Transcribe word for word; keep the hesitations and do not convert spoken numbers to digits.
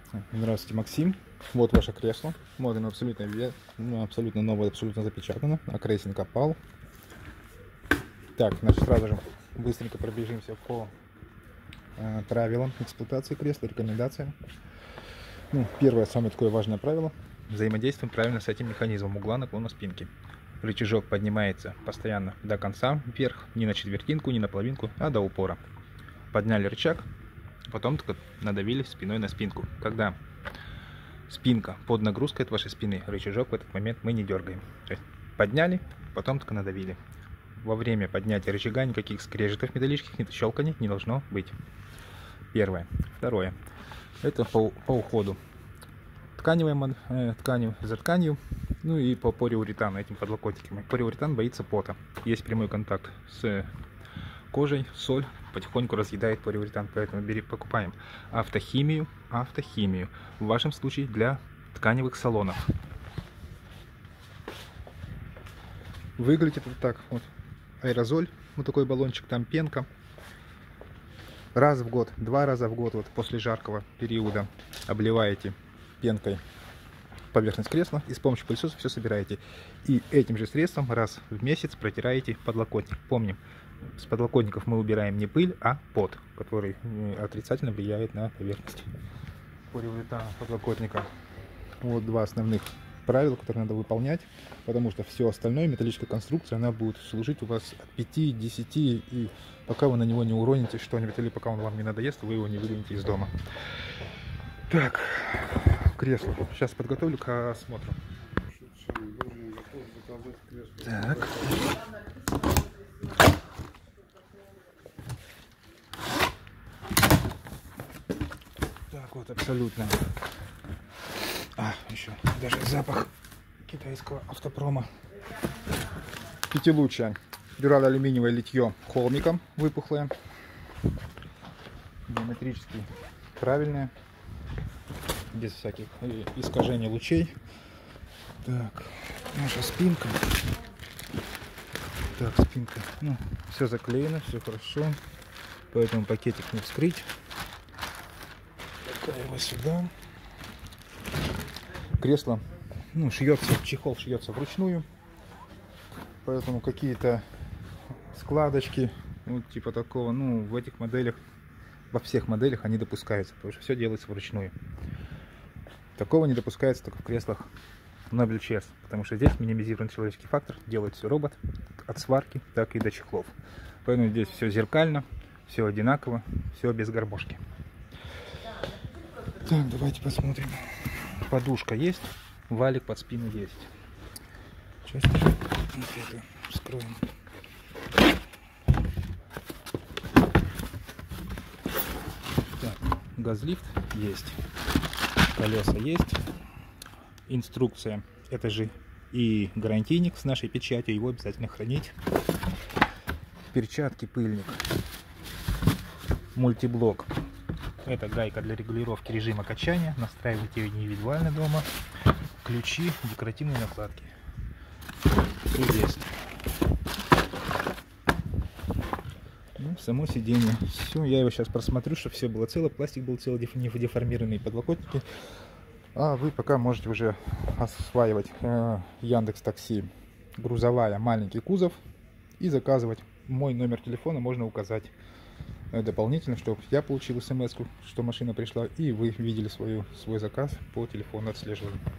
Здравствуйте, Максим. Вот ваше кресло. Вот оно абсолютно, ну, абсолютно новое, абсолютно запечатано. Акрейсинг опал. Так, значит, сразу же быстренько пробежимся по э, правилам эксплуатации кресла, рекомендациям. Ну, первое, самое такое важное правило. Взаимодействуем правильно с этим механизмом угла наклона спинки. Рычажок поднимается постоянно до конца вверх, не на четвертинку, не на половинку, а до упора. Подняли рычаг, потом только надавили спиной на спинку. Когда спинка под нагрузкой от вашей спины, рычажок в этот момент мы не дергаем. То есть подняли, потом только надавили. Во время поднятия рычага никаких скрежетов металлических, ни щелканий не должно быть. Первое. Второе. Это по, по уходу тканевой э, тканью за тканью, ну и по полиуретану, этим подлокотникам. Полиуретан боится пота. Есть прямой контакт с кожей, соль потихоньку разъедает полиуретан, поэтому бери, покупаем автохимию, автохимию. В вашем случае для тканевых салонов. Выглядит вот так вот. Аэрозоль, вот такой баллончик, там пенка. Раз в год, два раза в год, вот после жаркого периода обливаете пенкой поверхность кресла и с помощью пылесоса все собираете. И этим же средством раз в месяц протираете подлокотник. Помним, с подлокотников мы убираем не пыль, а пот, который отрицательно влияет на поверхность полиуретана подлокотника. Вот два основных правила, которые надо выполнять, потому что все остальное, металлическая конструкция, она будет служить у вас от пяти до десяти, и пока вы на него не уроните что-нибудь, или пока он вам не надоест, вы его не выгоните из дома. Так, кресло. Сейчас подготовлю к осмотру. Так. Так вот, абсолютно. А, еще даже запах китайского автопрома. Пятилучие. Дюраль-алюминиевое литье холмиком выпухлое. Геометрически правильное. Без всяких искажений лучей. Так, наша спинка. Так, спинка. Ну, все заклеено, все хорошо. Поэтому пакетик не вскрыть. Пока его сюда. Кресло, ну, шьется, чехол шьется вручную. Поэтому какие-то складочки, ну, типа такого, ну, в этих моделях, во всех моделях они допускаются, потому что все делается вручную. Такого не допускается только в креслах Nobel Chess, потому что здесь минимизирован человеческий фактор, делает все робот, от сварки, так и до чехлов. Поэтому здесь все зеркально, все одинаково, все без горбушки. Так, давайте посмотрим. Подушка есть, валик под спину есть. Сейчас вот это вскроем. Так, газлифт есть. Колеса есть, инструкция, это же и гарантийник с нашей печатью, его обязательно хранить. Перчатки, пыльник, мультиблок, это гайка для регулировки режима качания, настраивайте ее индивидуально дома, ключи, декоративные накладки. Все есть. Ну, само сиденье. Все, я его сейчас просмотрю, чтобы все было цело, пластик был целый, не деформированные подлокотники. А вы пока можете уже осваивать э, Яндекс.Такси, грузовая, маленький кузов, и заказывать. Мой номер телефона можно указать э, дополнительно, чтобы я получил смс-ку, что машина пришла, и вы видели свою, свой заказ по телефону, отслеживали.